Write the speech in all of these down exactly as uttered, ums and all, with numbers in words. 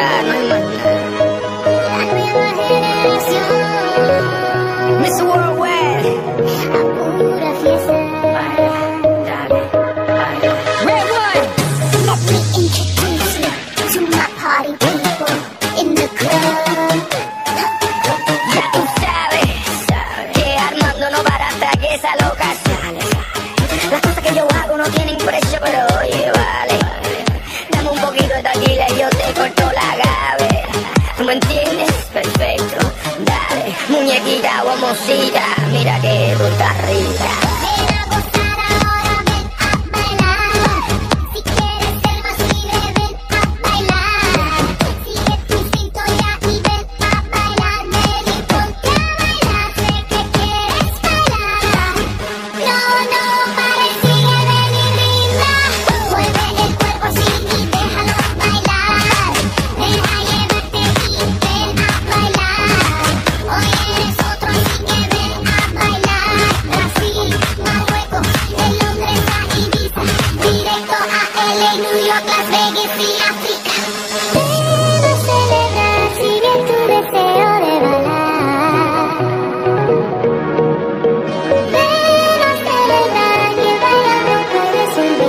ya, no hay más nada. La nueva generación. mister Worldwide. A pura fiesta. Redwood. Let me introduce you to my party people in the club. Ya tú sabes, que Armando no para hasta que esa loca sale. Las cosas que yo hago no tienen precio, pero oye, vale. Dame un poquito de tequila y yo te corto la gavera. ¿Tú me entiendes? Perfecto. Dale, muñequita o mocita, mira que tú estás rica. Ven a gozar ahora, ven a bailar. Si quieres ser más libre, ven a bailar. Sigue tu instinto ya y ven a bailar. Ven y ponte a bailar, sé que quieres bailar. No, no pares, sigue, ven y brinda. Mueve el cuerpo así y déjalo bailar. Deja llevarte y ven a bailar. Hoy eres otro, así que ven a bailar. Brasil, Marruecos, de Londres a Ibiza, directo a L A, New York, Las Vegas y África. Ven a celebrar, sigue tu deseo de bailar. Ven a celebrar, que bailar no puedes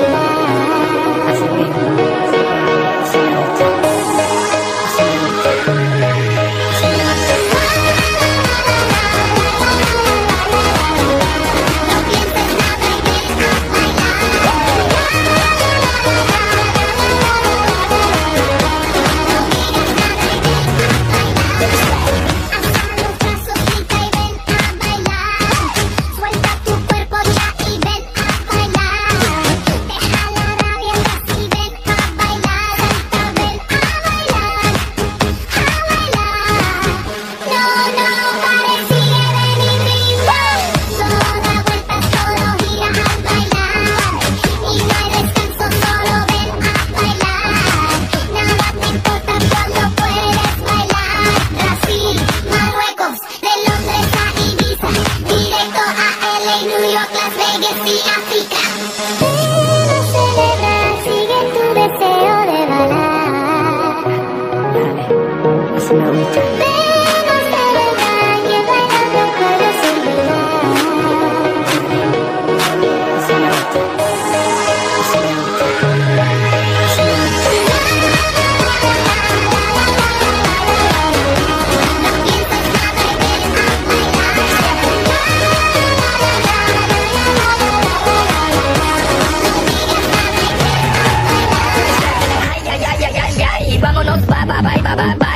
No pienses nada y ven a Alza los brazos, grita y ven a bailar. Suelta tu cuerpo ya y ven a bailar. Deja la rabia atrás y ven a bailar. Salta, ven a bailar, a bailar. No, no pares, sigue, ven y brinda. Todo da vueltas, todo gira al bailar. Y no hay descanso, solo ven a bailar. Nada te importa cuando puedes bailar. Brasil, Marruecos, de Londres a Ibiza, directo a L A, New York, Las Vegas y África. Ven a celebrar, sigue tu deseo de bailar. Ven a celebrar, que bailar no puedes Ay, ay, ay, ay, ay, ay, vámonos, va, va, va, va, va, va.